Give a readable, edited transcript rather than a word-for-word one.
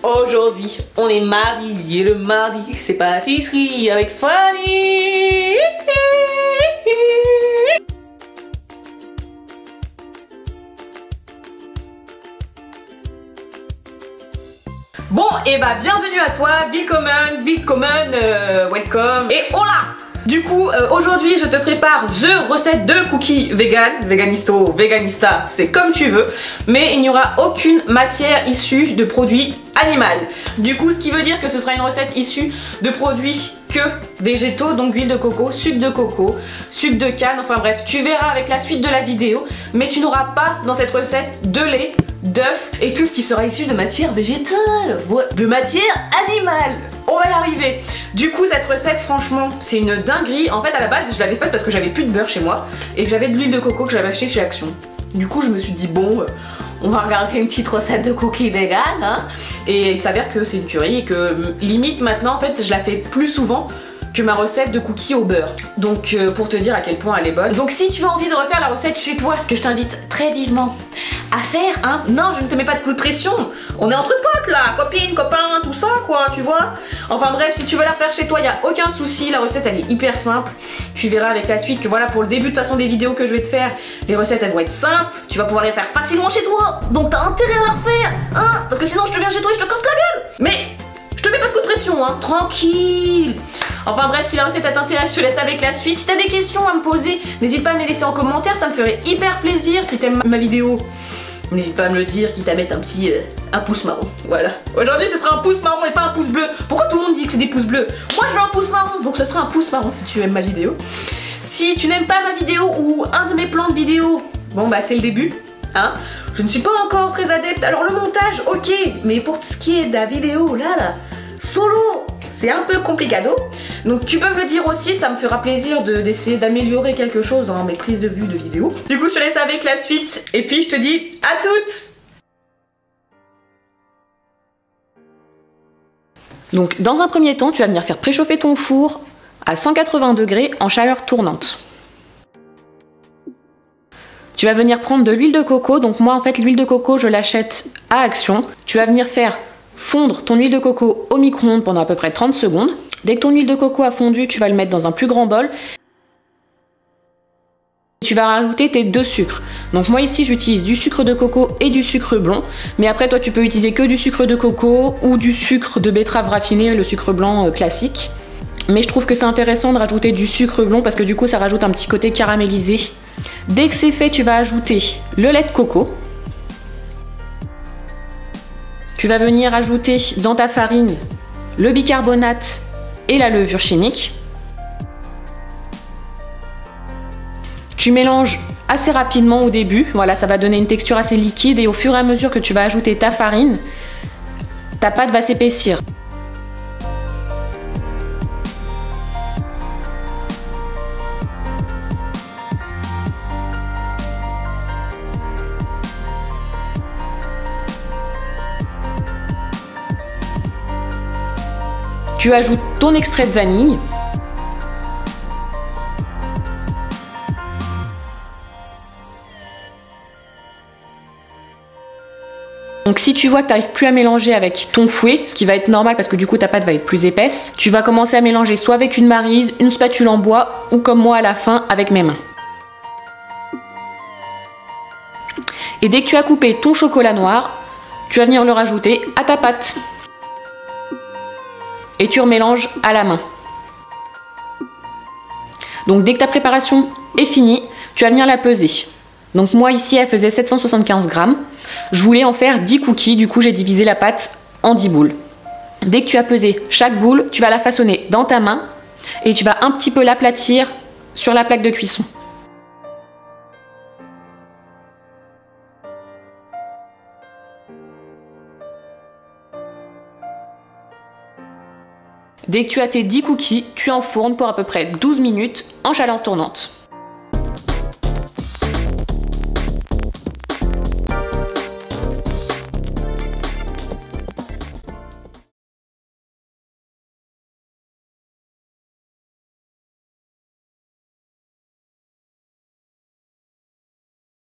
Aujourd'hui, on est mardi et le mardi, c'est pâtisserie avec Fanny. Bon, et bah bienvenue à toi, willkommen, welcome et hola. Du coup, aujourd'hui je te prépare the recette de cookies vegan, veganisto, veganista, c'est comme tu veux, mais il n'y aura aucune matière issue de produits animaux. Du coup, ce qui veut dire que ce sera une recette issue de produits que végétaux, donc huile de coco, sucre de canne, enfin bref, tu verras avec la suite de la vidéo, mais tu n'auras pas dans cette recette de lait, d'œufs et tout ce qui sera issu de matière végétale, de matière animale. On va y arriver. Du coup, cette recette, franchement, c'est une dinguerie. En fait, à la base, je l'avais faite parce que j'avais plus de beurre chez moi et que j'avais de l'huile de coco que j'avais acheté chez Action. Du coup, je me suis dit, bon, on va regarder une petite recette de cookies vegan, hein. Et il s'avère que c'est une tuerie et que limite maintenant, en fait, je la fais plus souvent que ma recette de cookies au beurre. Donc pour te dire à quel point elle est bonne. Donc si tu as envie de refaire la recette chez toi, ce que je t'invite très vivement à faire, hein, non, je ne te mets pas de coup de pression, on est entre potes là, copines, copains, tout ça quoi, tu vois. Enfin bref, si tu veux la faire chez toi, il n'y a aucun souci, la recette elle est hyper simple. Tu verras avec la suite que voilà, pour le début de toute façon des vidéos que je vais te faire, les recettes elles vont être simples, tu vas pouvoir les faire facilement chez toi, donc t'as intérêt à la refaire, hein, parce que sinon je te viens chez toi et je te casse la gueule. Mais je te mets pas de coup de pression, hein, tranquille. Enfin bref, si la recette t'intéresse, je te laisse avec la suite. Si t'as des questions à me poser, n'hésite pas à me les laisser en commentaire, ça me ferait hyper plaisir. Si t'aimes ma vidéo, n'hésite pas à me le dire, quitte à mettre un petit un pouce marron. Voilà. Aujourd'hui, ce sera un pouce marron et pas un pouce bleu. Pourquoi tout le monde dit que c'est des pouces bleus? Moi, je veux un pouce marron, donc ce sera un pouce marron si tu aimes ma vidéo. Si tu n'aimes pas ma vidéo ou un de mes plans de vidéo, bon bah c'est le début. Hein, je ne suis pas encore très adepte. Alors le montage, ok, mais pour ce qui est de la vidéo, là, solo, c'est un peu complicado. Donc tu peux me le dire aussi, ça me fera plaisir d'essayer d'améliorer quelque chose dans mes prises de vue de vidéo. Du coup, je te laisse avec la suite et puis je te dis à toutes. Donc dans un premier temps, tu vas venir faire préchauffer ton four à 180 degrés en chaleur tournante. Tu vas venir prendre de l'huile de coco, donc moi en fait l'huile de coco je l'achète à Action. Tu vas venir faire fondre ton huile de coco au micro-ondes pendant à peu près 30 secondes. Dès que ton huile de coco a fondu, tu vas le mettre dans un plus grand bol. Tu vas rajouter tes deux sucres. Donc moi ici j'utilise du sucre de coco et du sucre blanc. Mais après toi tu peux utiliser que du sucre de coco ou du sucre de betterave raffiné, le sucre blanc classique. Mais je trouve que c'est intéressant de rajouter du sucre blanc parce que du coup ça rajoute un petit côté caramélisé. Dès que c'est fait, tu vas ajouter le lait de coco. Tu vas venir ajouter dans ta farine le bicarbonate et la levure chimique. Tu mélanges assez rapidement au début, voilà, ça va donner une texture assez liquide et au fur et à mesure que tu vas ajouter ta farine, ta pâte va s'épaissir. Tu ajoutes ton extrait de vanille. Donc si tu vois que tu n'arrives plus à mélanger avec ton fouet, ce qui va être normal parce que du coup ta pâte va être plus épaisse, tu vas commencer à mélanger soit avec une maryse, une spatule en bois ou comme moi à la fin avec mes mains. Et dès que tu as coupé ton chocolat noir, tu vas venir le rajouter à ta pâte. Et tu remélanges à la main. Donc dès que ta préparation est finie, tu vas venir la peser. Donc moi ici elle faisait 775 grammes. Je voulais en faire 10 cookies, du coup j'ai divisé la pâte en 10 boules. Dès que tu as pesé chaque boule, tu vas la façonner dans ta main et tu vas un petit peu l'aplatir sur la plaque de cuisson. Dès que tu as tes 10 cookies, tu enfournes pour à peu près 12 minutes en chaleur tournante.